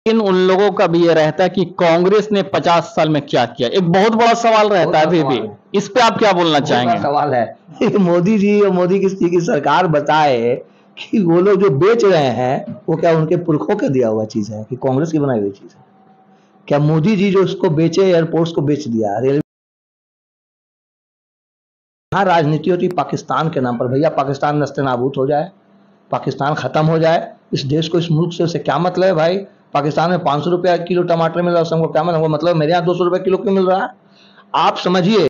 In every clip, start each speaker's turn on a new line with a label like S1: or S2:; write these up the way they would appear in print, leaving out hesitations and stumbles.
S1: लेकिन उन लोगों का भी ये रहता है कि कांग्रेस ने 50 साल में क्या किया, एक बहुत बड़ा सवाल रहता है अभी भी। इस पे आप क्या बोलना चाहेंगे?
S2: सवाल है मोदी जी और मोदी की सरकार बताए कि वो लोग जो बेच रहे हैं वो क्या उनके पुरखों का दिया हुआ चीज है कि कांग्रेस की बनाई हुई चीज है? क्या मोदी जी जो उसको बेचे, एयरपोर्ट्स को बेच दिया, रेलवे, यहाँ राजनीति होती पाकिस्तान के नाम पर। भैया पाकिस्तान नस्ते-नाबूद हो जाए, पाकिस्तान खत्म हो जाए, इस देश को, इस मुल्क से उसे क्या मतलब है भाई? पाकिस्तान में 500 रुपया किलो टमाटर मिल रहा है, हमको क्या मतलब? मेरे यहाँ 200 रुपए किलो क्यों मिल रहा है? आप समझिए।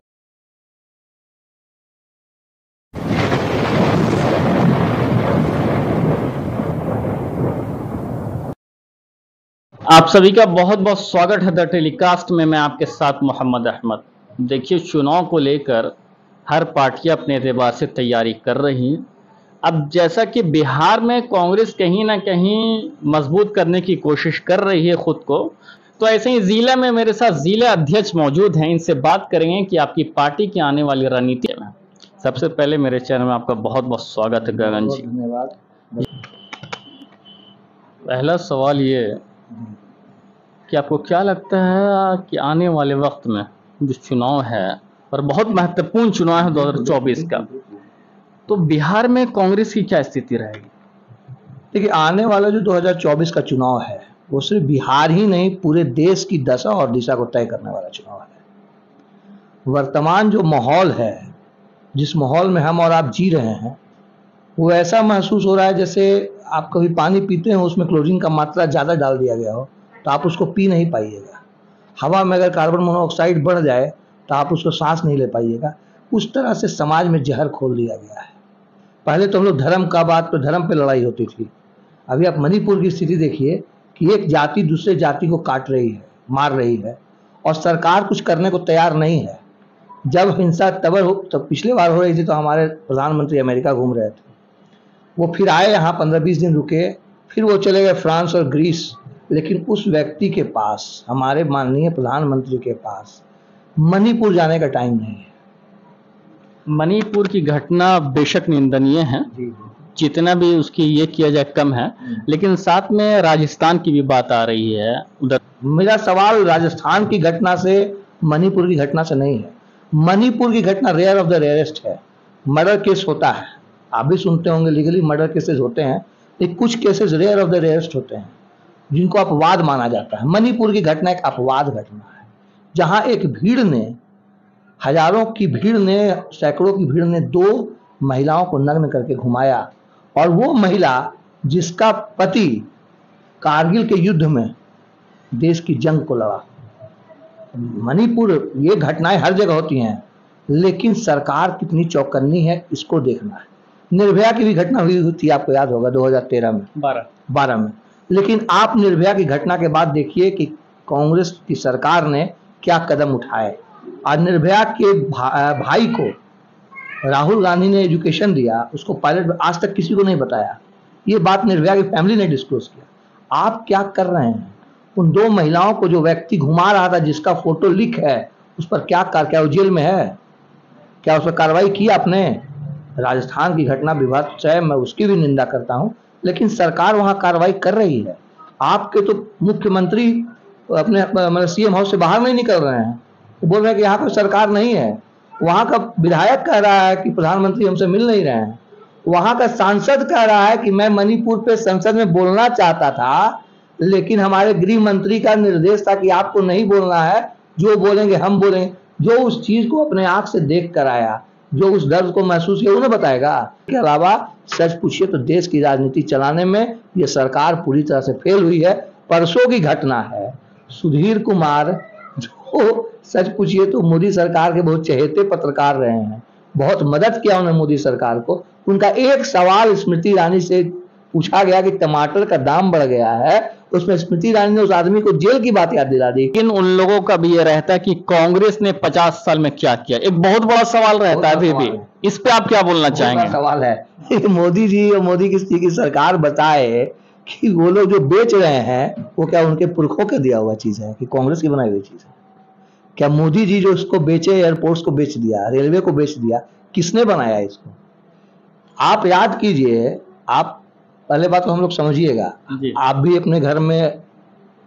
S1: आप सभी का बहुत बहुत स्वागत है द टेलीकास्ट में। मैं आपके साथ मोहम्मद अहमद। देखिए, चुनाव को लेकर हर पार्टियां अपने एतबार से तैयारी कर रही हैं। अब जैसा कि बिहार में कांग्रेस कहीं ना कहीं मजबूत करने की कोशिश कर रही है खुद को, तो ऐसे ही जिला में मेरे साथ जिला अध्यक्ष मौजूद हैं। इनसे बात करेंगे कि आपकी पार्टी की आने वाली रणनीति में। सबसे पहले मेरे चैनल में आपका बहुत बहुत स्वागत है गगन जी।
S2: धन्यवाद।
S1: पहला सवाल ये कि आपको क्या लगता है कि आने वाले वक्त में जो चुनाव है, और बहुत महत्वपूर्ण चुनाव है 2024 का, तो बिहार में कांग्रेस की क्या स्थिति रहेगी?
S2: देखिए, आने वाला जो 2024 का चुनाव है वो सिर्फ बिहार ही नहीं, पूरे देश की दशा और दिशा को तय करने वाला चुनाव है। वर्तमान जो माहौल है, जिस माहौल में हम और आप जी रहे हैं, वो ऐसा महसूस हो रहा है जैसे आप कभी पानी पीते हो, उसमें क्लोरीन का मात्रा ज़्यादा डाल दिया गया हो तो आप उसको पी नहीं पाइएगा। हवा में अगर कार्बन मोनोऑक्साइड बढ़ जाए तो आप उसको सांस नहीं ले पाइएगा। उस तरह से समाज में जहर खोल दिया गया है। पहले तो हम लोग धर्म का बात पे, धर्म पे लड़ाई होती थी। अभी आप मणिपुर की स्थिति देखिए कि एक जाति दूसरे जाति को काट रही है, मार रही है, और सरकार कुछ करने को तैयार नहीं है। जब हिंसा तब पिछले बार हो रही थी तो हमारे प्रधानमंत्री अमेरिका घूम रहे थे, वो फिर आए यहाँ 15-20 दिन रुके, फिर वो चले गए फ्रांस और ग्रीस। लेकिन उस व्यक्ति के पास, हमारे माननीय प्रधानमंत्री के पास, मणिपुर जाने का टाइम नहीं है।
S1: मणिपुर की घटना बेशक निंदनीय है, जितना भी उसकी ये किया जाए कम है, लेकिन साथ में राजस्थान की भी बात आ रही है उधर।
S2: मेरा सवाल राजस्थान की घटना से, मणिपुर की घटना से नहीं है। मणिपुर की घटना रेयर ऑफ द रेयरेस्ट है। मर्डर केस होता है, आप भी सुनते होंगे, लीगली मर्डर केसेस होते हैं, लेकिन कुछ cases rare of the rarest होते हैं जिनको अपवाद माना जाता है। मणिपुर की घटना एक अपवाद घटना है, जहां एक भीड़ ने, हजारों की भीड़ ने, सैकड़ों की भीड़ ने 2 महिलाओं को नग्न करके घुमाया, और वो महिला जिसका पति कारगिल के युद्ध में देश की जंग को लड़ा। मणिपुर, ये घटनाएं हर जगह होती हैं, लेकिन सरकार कितनी चौकन्नी है इसको देखना है। निर्भया की भी घटना हुई थी, आपको याद होगा 2013 में, 12 में। लेकिन आप निर्भया की घटना के बाद देखिए कि कांग्रेस की सरकार ने क्या कदम उठाए। आज निर्भया के भाई को राहुल गांधी ने एजुकेशन दिया, उसको पायलट, आज तक किसी को नहीं बताया। ये बात निर्भया की फैमिली ने डिस्क्लोज किया। आप क्या कर रहे हैं? उन 2 महिलाओं को जो व्यक्ति घुमा रहा था, जिसका फोटो लीक है, उस पर क्या वो जेल में है? क्या उस पर कार्रवाई की आपने? राजस्थान की घटना विभत्स है, मैं उसकी भी निंदा करता हूं, लेकिन सरकार वहां कार्रवाई कर रही है। आपके तो मुख्यमंत्री अपने मतलब सीएम हाउस से बाहर नहीं निकल रहे हैं, वो बोल रहे हैं कि यहाँ पर सरकार नहीं है। वहां का विधायक कह रहा है कि प्रधानमंत्री हमसे मिल नहीं रहे हैं। वहां का सांसद कह रहा है कि मैं मणिपुर पे संसद में बोलना चाहता था, लेकिन हमारे गृह मंत्री का निर्देश था कि आपको नहीं बोलना है, जो बोलेंगे हम बोलेंगे। जो उस चीज को अपने आंख से देख कर आया, जो उस दर्द को महसूस किया, उन्हें बताएगा। इसके अलावा सच पूछिए तो देश की राजनीति चलाने में ये सरकार पूरी तरह से फेल हुई है। परसों की घटना है, सुधीर कुमार, जो सच पूछिए तो मोदी सरकार के बहुत चहेते पत्रकार रहे हैं, बहुत मदद किया उन्होंने मोदी सरकार को। उनका एक सवाल स्मृति ईरानी से पूछा गया कि टमाटर का दाम बढ़ गया है, उसमें स्मृति ईरानी ने उस आदमी को जेल की बात याद दिला दी।
S1: लेकिन उन लोगों का भी ये रहता है कि कांग्रेस ने 50 साल में क्या किया, एक बहुत बड़ा सवाल रहता है अभी भी। इस पे आप क्या बोलना चाहेंगे?
S2: सवाल है मोदी जी और मोदी की सरकार बताए कि वो लोग जो बेच रहे हैं वो क्या उनके पुरखों का दिया हुआ चीज है कि कांग्रेस की बनाई हुई चीज है? क्या मोदी जी जो इसको बेचे, एयरपोर्ट्स को बेच दिया, रेलवे को बेच दिया, किसने बनाया इसको? आप याद कीजिए। आप पहले बात तो हम लोग समझिएगा, आप भी अपने घर में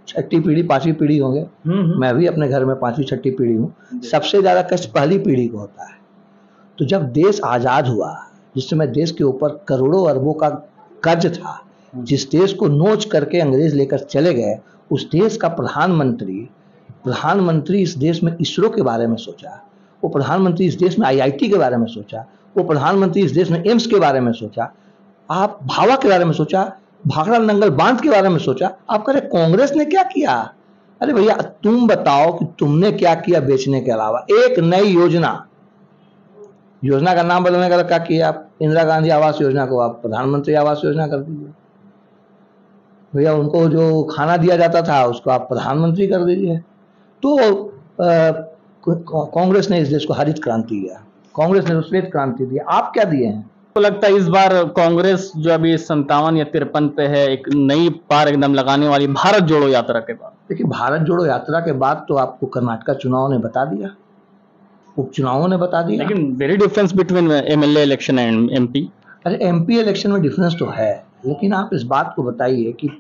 S2: छठी पीढ़ी पांचवी पीढ़ी होंगे, मैं भी अपने घर में पांचवी छठी पीढ़ी हूँ। सबसे ज्यादा कष्ट पहली पीढ़ी को होता है। तो जब देश आजाद हुआ, जिस समय देश के ऊपर करोड़ों अरबों का कर्ज था, जिस देश को नोच करके अंग्रेज लेकर चले गए, उस देश का प्रधानमंत्री इस देश में इसरो के बारे में सोचा, वो प्रधानमंत्री इस देश में आईआईटी के बारे में सोचा, वो प्रधानमंत्री इस देश में एम्स के बारे में सोचा, आप भावा के बारे में सोचा, भाखड़ा नंगल बांध के बारे में सोचा। आप कह रहे कांग्रेस ने क्या किया? अरे भैया तुम बताओ कि तुमने क्या किया बेचने के अलावा? एक नई योजना का नाम बदलने का क्या किया? आप इंदिरा गांधी आवास योजना को आप प्रधानमंत्री आवास योजना कर दीजिए। भैया उनको जो खाना दिया जाता था उसको आप प्रधानमंत्री कर दीजिए। तो कांग्रेस ने इस देश को हरित क्रांति दिया, कांग्रेस ने श्वेत क्रांति दिया। आप क्या दिए हैं?
S1: तो लगता है इस बार कांग्रेस जो अभी 57 या 53 पे है, एक नई पार एकदम लगाने वाली भारत जोड़ो यात्रा के बाद।
S2: देखिए भारत जोड़ो यात्रा के बाद तो आपको कर्नाटक चुनाव ने बता दिया, उपचुनावों ने बता दिया।
S1: लेकिन very difference between MLA election and MP.
S2: अरे एमपी इलेक्शन में डिफरेंस तो है, लेकिन आप इस बात को बताइए कि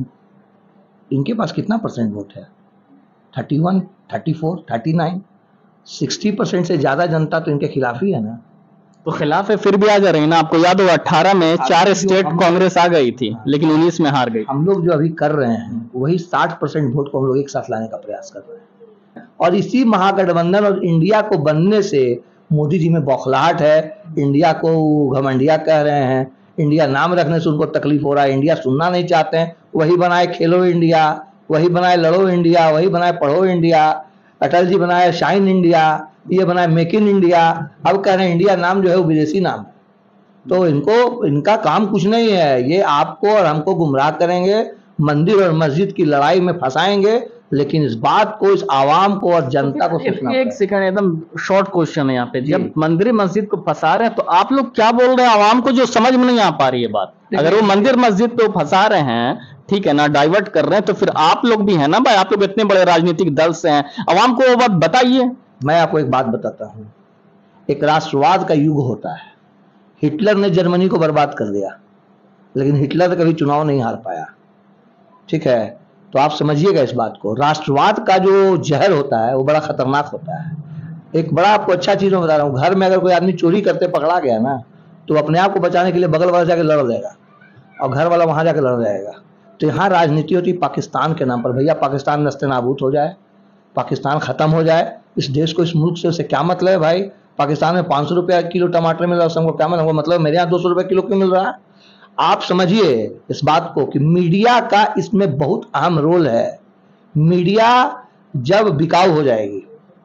S2: इनके पास कितना परसेंट वोट है? 31, 34, 39, 60% से ज्यादा जनता तो इनके खिलाफ ही है ना।
S1: तो खिलाफ है फिर भी आ जा रही है ना। आपको याद होगा 18 में 4 स्टेट कांग्रेस आ गई थी, लेकिन 19 में हार गई।
S2: हम लोग जो अभी कर रहे हैं वही 60% वोट को हम लोग एक साथ लाने का प्रयास कर रहे हैं, और इसी महागठबंधन और इंडिया को बनने से मोदी जी में बौखलाहट है। इंडिया को घमंडिया कह रहे हैं, इंडिया नाम रखने से उनको तकलीफ हो रहा है, इंडिया सुनना नहीं चाहते हैं। वही बनाए खेलो इंडिया, वही बनाए लड़ो इंडिया, वही बनाए पढ़ो इंडिया, अटल जी बनाए शाइन इंडिया, ये बनाए मेक इन इंडिया। अब कह रहे हैं इंडिया नाम जो है वो विदेशी नाम है। तो इनका काम कुछ नहीं है, ये आपको और हमको गुमराह करेंगे, मंदिर और मस्जिद की लड़ाई में फंसाएंगे। लेकिन इस बात को, इस आवाम को और जनता को सोचना।
S1: एक सेकंड, एकदम शॉर्ट क्वेश्चन है यहाँ पे। जब मंदिर मस्जिद को फंसा रहे हैं तो आप लोग क्या बोल रहे हैं आवाम को, जो समझ में नहीं आ पा रही है बात? अगर वो मंदिर मस्जिद को फंसा रहे हैं, ठीक है ना, डाइवर्ट कर रहे हैं, तो फिर आप लोग भी है ना भाई, आप लोग इतने बड़े राजनीतिक दल से हैं, आवाम को वो बात बताइए।
S2: मैं आपको एक बात बताता हूँ, एक राष्ट्रवाद का युग होता है। हिटलर ने जर्मनी को बर्बाद कर दिया, लेकिन हिटलर कभी चुनाव नहीं हार पाया, ठीक है? तो आप समझिएगा इस बात को। राष्ट्रवाद का जो जहर होता है वो बड़ा खतरनाक होता है। एक बड़ा आपको अच्छा चीज मैं बता रहा हूँ, घर में अगर कोई आदमी चोरी करते पकड़ा गया ना, तो अपने आप को बचाने के लिए बगल वाला जाके लड़ जाएगा और घर वाला वहां जाके लड़ जाएगा। तो यहाँ राजनीति होती पाकिस्तान के नाम पर। भैया पाकिस्तान नस्ते नाबूद हो जाए, पाकिस्तान खत्म हो जाए, इस देश को, इस मुल्क से उसे क्या मतलब है भाई? पाकिस्तान में 500 रुपया किलो टमाटर मिल रहा है, हमको क्या मतलब? मेरे यहाँ 200 रुपये किलो क्यों मिल रहा है? आप समझिए इस बात को कि मीडिया का इसमें बहुत अहम रोल है। मीडिया जब बिकाऊ हो जाएगी,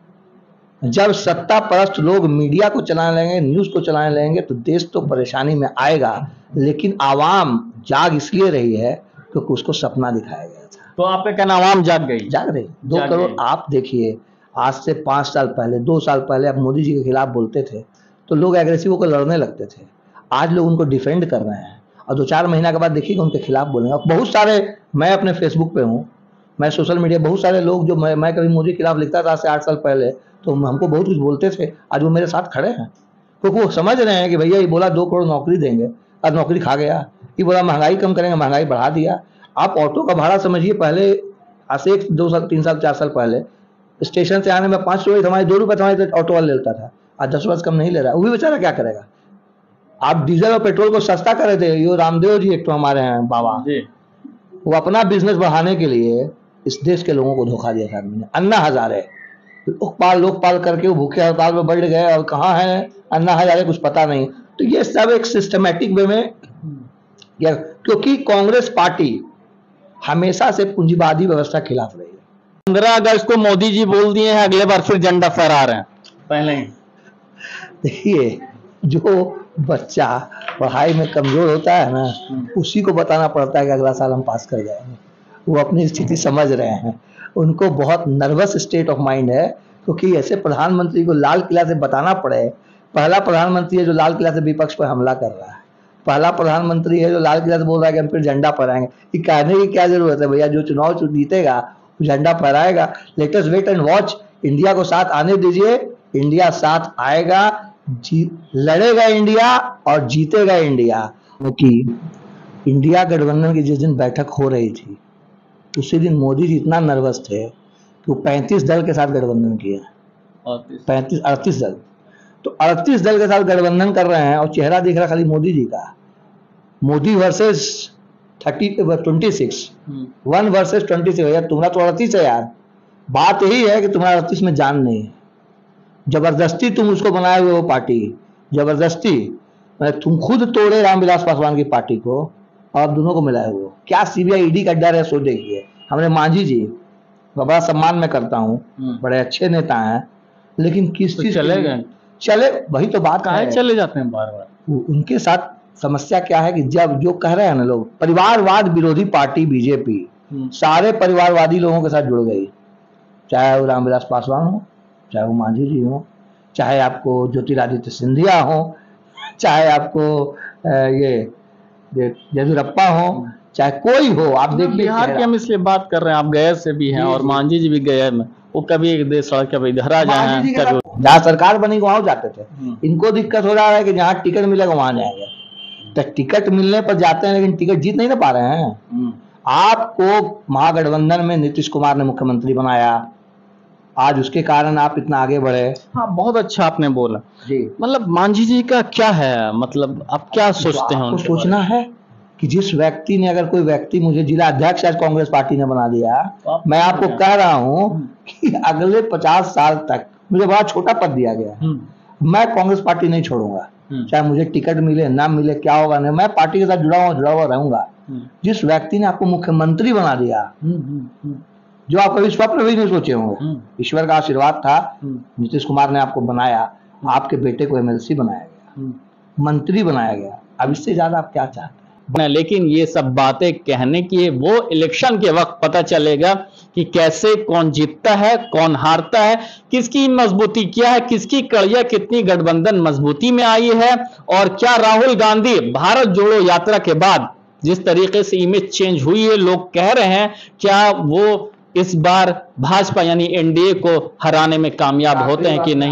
S2: जब सत्ता परस्त लोग मीडिया को चलाने लगेंगे, न्यूज को चलाने लगेंगे, तो देश तो परेशानी में आएगा। लेकिन आवाम जाग इसलिए रही है क्योंकि उसको सपना दिखाया गया था।
S1: तो आप पे कहना आवाम जाग गई?
S2: जाग रही 2 करोड़। आप देखिए आज से 5 साल पहले, 2 साल पहले आप मोदी जी के खिलाफ बोलते थे तो लोग एग्रेसिव होकर लड़ने लगते थे। आज लोग उनको डिफेंड कर रहे हैं, और 2-4 महीना के बाद देखिएगा उनके खिलाफ बोलेंगे। बहुत सारे, मैं अपने फेसबुक पे हूँ, मैं सोशल मीडिया, बहुत सारे लोग जो मैं कभी मोदी के खिलाफ लिखता था आज से 8 साल पहले, तो हमको बहुत कुछ बोलते थे, आज वो मेरे साथ खड़े हैं, क्योंकि वो समझ रहे हैं कि भैया ये बोला 2 करोड़ नौकरी देंगे, आज नौकरी खा गया। ये बोला महंगाई कम करेंगे, महंगाई बढ़ा दिया। आप ऑटो का भाड़ा समझिए, पहले आज से 1, 2 साल, 3 साल, 4 साल पहले स्टेशन से आने में 5 रुपये हमारे 2 रुपये हमारे ऑटो वाला लेता था, आज 10 रुपये कम नहीं ले रहा। वो भी बेचारा क्या करेगा? आप डीजल और पेट्रोल को सस्ता कर रहे थे, यो रामदेव जी एक तो हमारे हैं बाबा, वो अपना बिजनेस बढ़ाने के लिए इस देश के लोगों को धोखा दिया था आदमी ने। अन्ना हजारे लोकपाल करके वो भूखे हड़ताल में बढ़ गए, और कहाँ है अन्ना हजारे कुछ पता नहीं। तो ये सब एक सिस्टमेटिक वे में, क्योंकि कांग्रेस पार्टी हमेशा से पूंजीवादी व्यवस्था के खिलाफ रही है।
S1: 15 अगस्त को मोदी जी बोल दिए हैं अगले बार फिर झंडा फहरा रहे हैं पहले ही।
S2: देखिए जो बच्चा पढ़ाई में कमजोर होता है ना, उसी को बताना पड़ता है कि अगला साल हम पास कर जाएंगे। वो अपनी स्थिति समझ रहे हैं, उनको बहुत नर्वस स्टेट ऑफ माइंड है, क्योंकि ऐसे प्रधानमंत्री को लाल किला से बताना पड़े। पहला प्रधानमंत्री है जो लाल किला से विपक्ष पर हमला कर रहा है, पहला प्रधानमंत्री है जो लाल किला से बोल रहा है कि हम फिर झंडा फहराएंगे। ये कहने की क्या जरूरत है भैया? जो चुनाव जीतेगा वो झंडा फहराएगा। Let us wait and watch. India को साथ आने दीजिए, इंडिया साथ आएगा, लड़ेगा इंडिया और जीतेगा इंडिया। क्योंकि इंडिया गठबंधन की जिस दिन बैठक हो रही थी, उसी दिन मोदी जी इतना नर्वस थे कि वो 35 दल के साथ गठबंधन किया। 38 दल, तो 38 दल के साथ गठबंधन कर रहे हैं और चेहरा दिख रहा खाली मोदी जी का। Modi versus 26, 1 versus 26। यार तुम्हारा तो 38 है यार। बात यही है कि तुम्हारा 38 में जान नहीं है। जबरदस्ती तुम उसको बनाए हुए हो पार्टी, जबरदस्ती। तुम खुद तोड़े रामविलास पासवान की पार्टी को और आप दोनों को मिलाए हुए हो। क्या सीबीआई ईडी का डर है सो देखिए। हमने मांझी जी का बड़ा सम्मान मैं करता हूँ, बड़े अच्छे नेता हैं, लेकिन किस चीज
S1: चले गए,
S2: चले वही तो बात है,
S1: चले जाते हैं बार बार।
S2: उनके साथ समस्या क्या है कि जब जो कह रहे हैं ना लोग, परिवारवाद विरोधी पार्टी बीजेपी सारे परिवारवादी लोगों के साथ जुड़ गई, चाहे वो रामविलास पासवान हो, चाहे वो मांझी जी हो, चाहे आपको ज्योतिरादित्य सिंधिया हो, चाहे आपको ये येदियुरप्पा हो, चाहे कोई हो। आप देखिए
S1: बिहार की हम इसलिए बात कर रहे हैं, आप गए से भी हैं और मांझी जी भी गए में, वो कभी एक देश सड़क कभी इधर आ जाए हैं,
S2: जहाँ सरकार बनी वहां जाते थे। इनको दिक्कत हो रहा है कि जहाँ टिकट मिलेगा वहां जाएंगे। तो टिकट मिलने पर जाते हैं लेकिन टिकट जीत नहीं ना पा रहे हैं। आपको महागठबंधन में नीतीश कुमार ने मुख्यमंत्री बनाया, आज उसके कारण आप इतना आगे बढ़े।
S1: हाँ, बहुत अच्छा आपने बोला
S2: जी।
S1: मतलब मांझी जी का क्या है, मतलब आप क्या सोचते हैं?
S2: आपको सोचना है कि जिस व्यक्ति ने, अगर कोई व्यक्ति मुझे जिला अध्यक्ष आज कांग्रेस पार्टी ने बना दिया, मैं आपको कह रहा हूं कि अगले 50 साल तक मुझे बड़ा छोटा पद दिया गया, मैं कांग्रेस पार्टी नहीं छोड़ूंगा, चाहे मुझे टिकट मिले ना मिले, क्या होगा नहीं, मैं पार्टी के साथ जुड़ा हुआ रहूंगा। जिस व्यक्ति ने आपको मुख्यमंत्री बना दिया, जो आप कभी स्वप्न भी नहीं सोचे होंगे, ईश्वर का आशीर्वाद था, नीतीश कुमार ने आपको बनाया, आपके बेटे को एमएलसी बनाया गया, मंत्री बनाया गया। अब इससे ज्यादा आप क्या चाहते हैं?
S1: लेकिन ये सब बातें कहने की वो इलेक्शन के वक्त पता चलेगा कि कैसे कौन जीतता है, कौन हारता है, किसकी मजबूती क्या है, किसकी कड़ियां कितनी गठबंधन मजबूती में आई है, और क्या राहुल गांधी भारत जोड़ो यात्रा के बाद जिस तरीके से इमेज चेंज हुई है, लोग कह रहे हैं क्या वो इस बार भाजपा यानी एनडीए को हराने में कामयाब होते हैं कि नहीं।